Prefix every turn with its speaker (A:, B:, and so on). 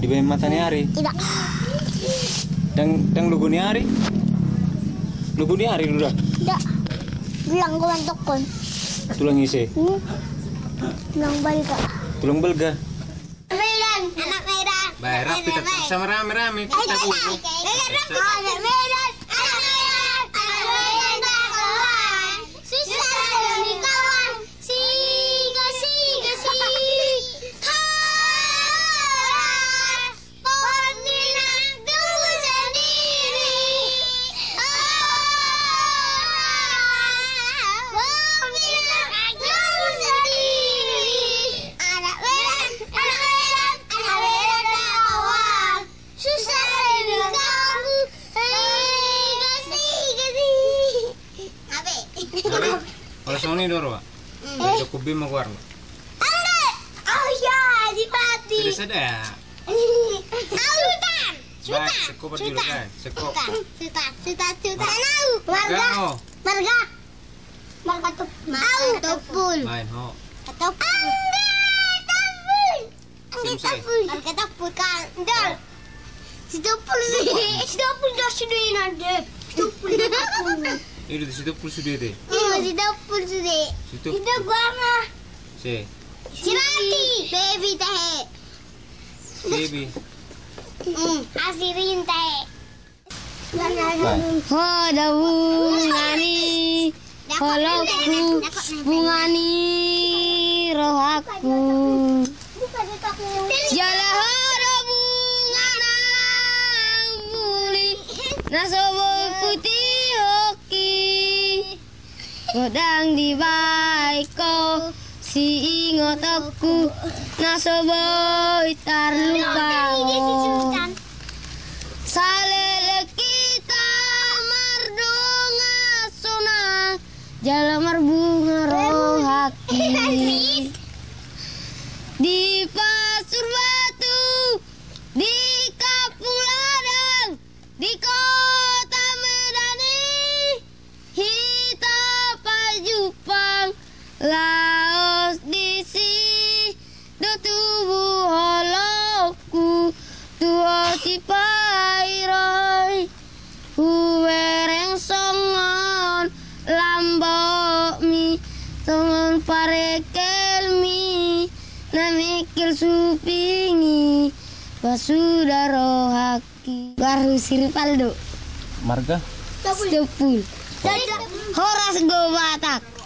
A: Tiba matanya hari.
B: Tidak.
A: Dan luguni hari. Luguni hari udah.
B: Tidak. Bilang ko mantok kon.
A: Tulang isi.
B: Bilang balga.
A: Tulang belga.
B: Medan, anak Medan.
A: Bayar kita sama rame-rame kita dulu.
B: Anak Medan, anak Medan, anak Medan kawan. Susah jadi kawan. Siga. Pontianak tunggu sendiri. Pontianak tunggu sendiri. Anak Medan kawan. Susah jadi kawan.
A: Kalau Sony doro, Pak. Kubi mau keluar.
B: Oh ya, dipati.
A: Sudah ada.
B: Sultan.
A: Sekop dulu kan. Sekop.
B: Sultan. Marga. Topul.
A: Main ho.
B: Topul. Marga topul kan. Dol. Si topul dah sudah ada. Topul.
A: Ini di situ pul sudah deh.
B: Si topul sudah.
A: Situ.
B: Itu gua mah.
A: Si.
B: Cirati. Baby teh.
A: Baby.
B: Asirin teh.
C: Hoda bungani, holokku bungani rohaku. Jala hoda bunganang buli, nasobo putih hoki. Godang di baiko, si ingotoku, nasobo tarlupawo. Salele kita mardonga sona jala marbunga rohaki di pasur batu di kampung ladang di kota Medani hita pajupang laos di si do tubuh holoku tua si pairoy huwereng songon lambok mi songon parekelmi namikil supingi pasudaro haki baru siripaldo
A: Marga.
C: stepul horas go batak